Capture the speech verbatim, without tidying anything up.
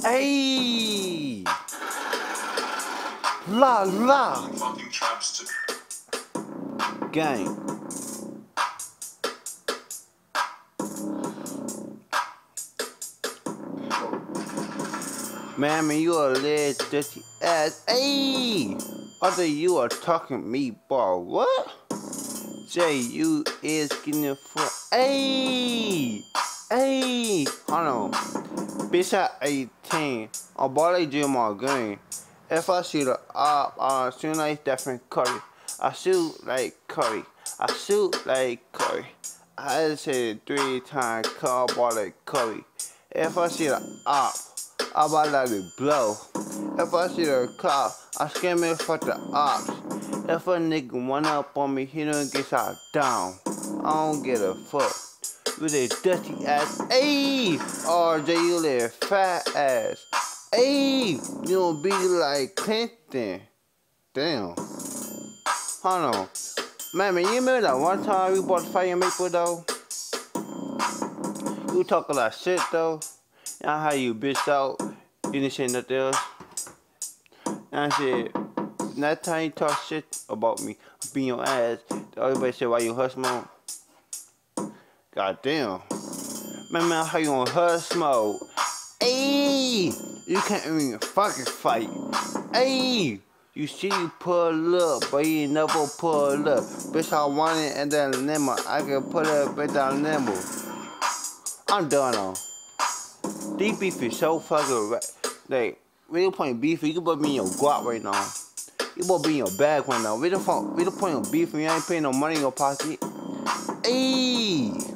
Hey! La la! Fucking traps to Gang. Man, man, you a little dirty ass. Hey! I thought you were talking to me, boy. What? Jay, you is getting it for. Hey! Hey! Hold on. Bitch at eighteen. I'm about to do my game. If I see the op, I shoot like Stephen Curry. I shoot like Curry. I shoot like Curry. I just said it three times, call ball like Curry. If I see the op, I about to let it blow. If I see the cop, I scam it for the ops. If a nigga one up on me, he don't get shot down. I don't get a fuck. With a dusty ass, ayy, R J, you little fat ass, ayy, you don't be like Clinton. Damn. Hold on. Man, man, you remember that one time we bought Fire Maple though? You talk a lot of shit though. You know how you bitch out, you didn't say nothing else. And I said, that time you talk shit about me, being your ass, everybody said, why you hush mode? God damn. Man, man, how you on hush mode? Ayy! You can't even fucking fight. Ayy! You see you pull up, but you never pull up. Bitch, I want it and then limbo. I can put it up down limbo. I'm done on. These beef is so fucking right. Like, we don't point beef, you can put me in your guap right now. You put me in your bag right now. We don't point, we don't point your beef and you ain't paying no money in your pocket. Ayy!